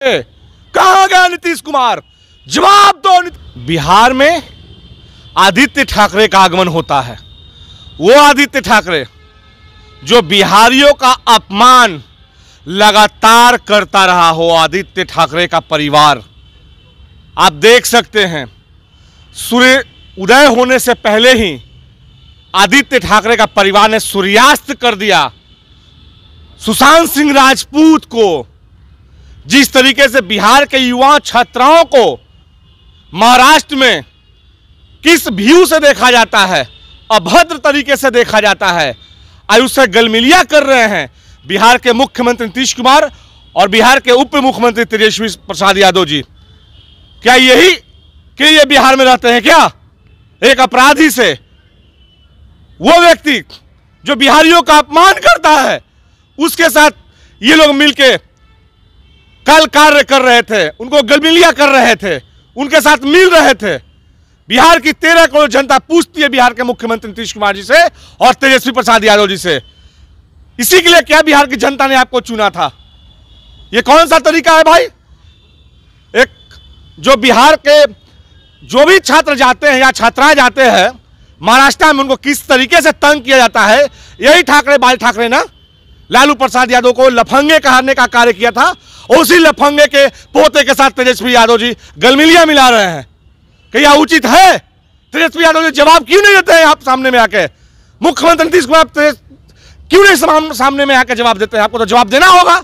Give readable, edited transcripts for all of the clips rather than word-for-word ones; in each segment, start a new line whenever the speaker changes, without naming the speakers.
कहां गया नीतीश कुमार? जवाब दो। बिहार में आदित्य ठाकरे का आगमन होता है। वो आदित्य ठाकरे जो बिहारियों का अपमान लगातार करता रहा हो, आदित्य ठाकरे का परिवार, आप देख सकते हैं सूर्य उदय होने से पहले ही आदित्य ठाकरे का परिवार ने सूर्यास्त कर दिया। सुशांत सिंह राजपूत को जिस तरीके से बिहार के युवा छात्राओं को महाराष्ट्र में किस व्यू से देखा जाता है, अभद्र तरीके से देखा जाता है, आयु से गलमिलिया कर रहे हैं बिहार के मुख्यमंत्री नीतीश कुमार और बिहार के उप मुख्यमंत्री तेजस्वी प्रसाद यादव जी। क्या यही कि ये बिहार में रहते हैं क्या? एक अपराधी से, वो व्यक्ति जो बिहारियों का अपमान करता है, उसके साथ ये लोग मिलके कल कार्य कर रहे थे, उनको गलमिलिया कर रहे थे, उनके साथ मिल रहे थे। बिहार की 13 करोड़ जनता पूछती है बिहार के मुख्यमंत्री नीतीश कुमार जी से और तेजस्वी प्रसाद यादव जी से, इसी के लिए क्या बिहार की जनता ने आपको चुना था? ये कौन सा तरीका है भाई? एक जो बिहार के जो भी छात्र जाते हैं या छात्राएं जाते हैं महाराष्ट्र में, उनको किस तरीके से तंग किया जाता है, यही ठाकरे बाल ठाकरे ना लालू प्रसाद यादव को लफंगे कहने का कार्य किया था। उसी लफंगे के पोते के साथ तेजस्वी यादव जी गलमिलिया मिला रहे हैं। क्या उचित है? तेजस्वी यादव जी जवाब क्यों नहीं देते हैं आप सामने में आके? मुख्यमंत्री नीतीश कुमार क्यों नहीं सामने में आके जवाब देते हैं? आपको तो जवाब देना होगा।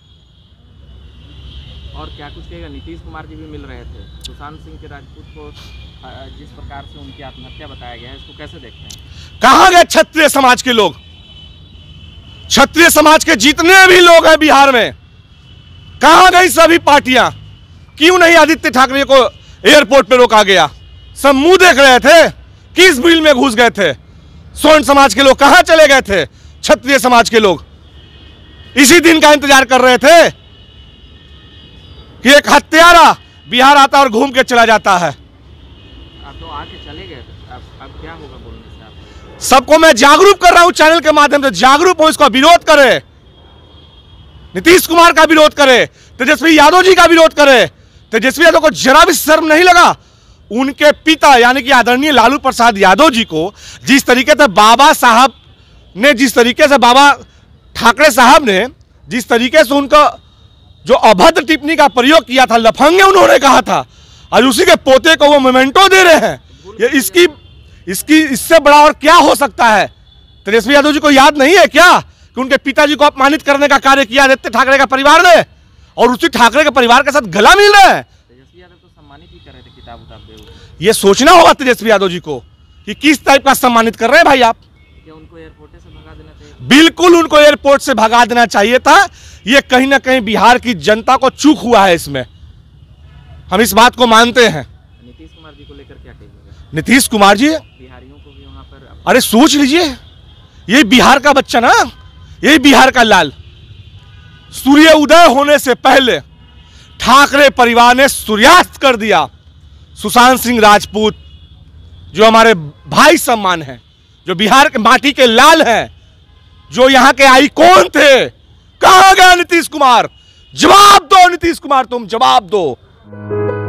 और क्या कुछ कहेगा? नीतीश कुमार जी भी मिल रहे थे सुशांत सिंह के राजपूत को, जिस प्रकार से उनकी आत्महत्या बताया गया है, इसको कैसे देखते हैं?
कहां गए क्षत्रिय समाज के लोग? क्षत्रिय समाज के जितने भी लोग हैं बिहार में, कहां गई सभी पार्टियां? क्यों नहीं आदित्य ठाकरे को एयरपोर्ट पे रोका गया? सब मुंह देख रहे थे, किस बिल में घुस गए थे? सोन समाज के लोग कहां चले गए थे? क्षत्रिय समाज के लोग इसी दिन का इंतजार कर रहे थे कि एक हत्यारा बिहार आता और घूम के चला जाता है।
आप तो आके चले गए, अब क्या होगा बोलने से आप?
सबको मैं जागरूक कर रहा हूं चैनल के माध्यम से, जागरूक हो, इसका विरोध करे, नीतीश कुमार का विरोध करे, तेजस्वी यादव जी का विरोध करे। तेजस्वी यादव को जरा भी शर्म नहीं लगा? उनके पिता यानी कि आदरणीय लालू प्रसाद यादव जी को जिस तरीके से बाबा साहब ने, जिस तरीके से बाबा ठाकरे साहब ने जिस तरीके से उनका जो अभद्र टिप्पणी का प्रयोग किया था, लफंगे उन्होंने कहा था, और उसी के पोते को वो मोमेंटो दे रहे हैं। ये इससे बड़ा और क्या हो सकता है? तेजस्वी यादव जी को याद नहीं है क्या कि उनके पिताजी को अपमानित करने का कार्य किया आदित्य ठाकरे का परिवार ने, और उसी ठाकरे के परिवार के साथ गला मिल रहे हैं?
तेजस्वी यादव तो सम्मानित ही कर रहे थे, किताब उताब दे।
ये सोचना होगा तेजस्वी यादव जी को कि किस टाइप का सम्मानित कर रहे हैं भाई आप।
क्या उनको एयरपोर्ट से भगा देना चाहिए?
बिल्कुल उनको एयरपोर्ट से भगा देना चाहिए था। ये कहीं ना कहीं बिहार की जनता को चूक हुआ है इसमें, हम इस बात को मानते हैं।
नीतीश कुमार जी को लेकर क्या कहिएगा?
नीतीश कुमार जी,
बिहारियों को भी वहां पर,
अरे सोच लीजिए, ये बिहार का बच्चा ना, ये बिहार का लाल, सूर्य उदय होने से पहले ठाकरे परिवार ने सूर्यास्त कर दिया। सुशांत सिंह राजपूत जो हमारे भाई सम्मान हैं, जो बिहार के माटी के लाल हैं, जो यहां के आइकॉन थे, कहां गया नीतीश कुमार? जवाब दो नीतीश कुमार, तुम जवाब दो।